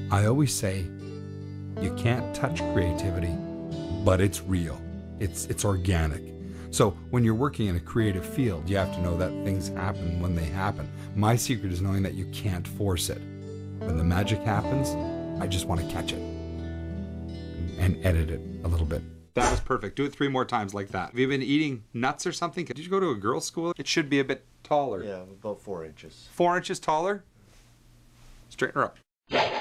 I always say, you can't touch creativity, but it's real. It's organic. So when you're working in a creative field, you have to know that things happen when they happen. My secret is knowing that you can't force it. When the magic happens, I just want to catch it and edit it a little bit. That was perfect. Do it 3 more times like that. Have you been eating nuts or something? Did you go to a girls' school? It should be a bit taller. Yeah, about 4 inches. 4 inches taller? Straighten her up.